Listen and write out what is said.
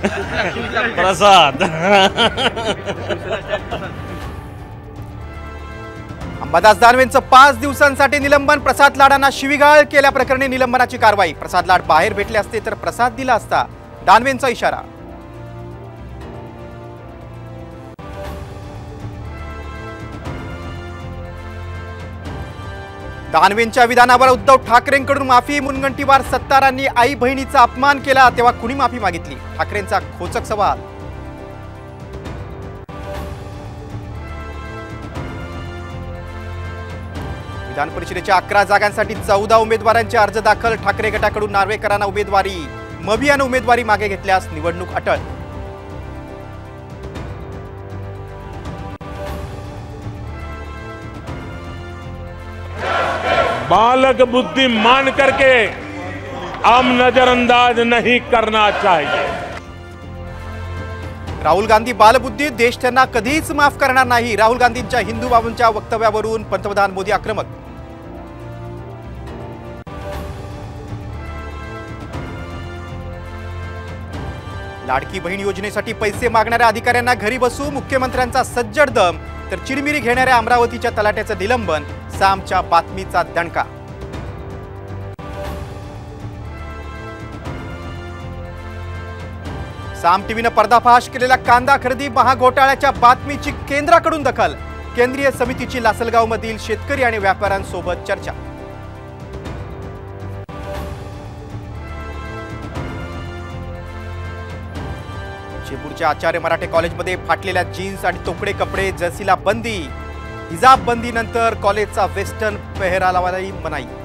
प्रसाद। अंबादास दानवेंचं 5 दिवसांसाठी निलंबन, प्रसाद लाडांना शिवीगाळ केल्याप्रकरणी निलंबनाची कारवाई। प्रसाद लाड बाहेर भेटले असते तर प्रसाद दिला असता, दानवेंचा इशारा। दानवेंच्या विधानावर उद्धव ठाकरेंकडून माफी, मुनगंटीवार सत्तारांनी आई बहिणीचा अपमान केला तेव्हा कुणी माफी मागितली, ठाकरेंचा खोचक सवाल। विधान परिषदेच्या 11 जागांसाठी 14 उमेदवारांचे अर्ज दाखल, ठाकरे गटाकडून नार्वेकरांना उमेदवारी, मवियानं उमेदवारी मागे घेतल्यास निवडणूक अटळ। बालक बुद्धि मान करके हम नजरअंदाज नहीं करना चाहिए। राहुल गांधी बालबुद्धी, देश त्यांना कधीच माफ करणार नाही, राहुल गांधींच्या हिंदू बाबूंच्या वक्तव्यावरून पंतप्रधान मोदी आक्रमक। लाडकी बहीण योजनेसाठी पैसे मागणाऱ्या अधिकाऱ्यांना घरी बसू, मुख्यमंत्र्यांचा सज्जड दम, तर चिरमिरी घेणाऱ्या अमरावतीच्या तलाट्याचं निलंबन, सामच्या बातमीचा दणका। साम टीव्हीनं पर्दाफाश केलेल्या कांदा खरेदी महाघोटाळ्याच्या बातमीची केंद्राकडून दखल, केंद्रीय समितीची लासलगावमधील शेतकरी आणि व्यापाऱ्यांसोबत चर्चा। शेपूरच्या आचार्य मराठे कॉलेजमध्ये फाटलेल्या जीन्स आणि तोकडे कपडे, जर्सीला बंदी, हिजाब बंदी नंतर कॉलेजचा वेस्टर्न पेहरावालाही मनाई।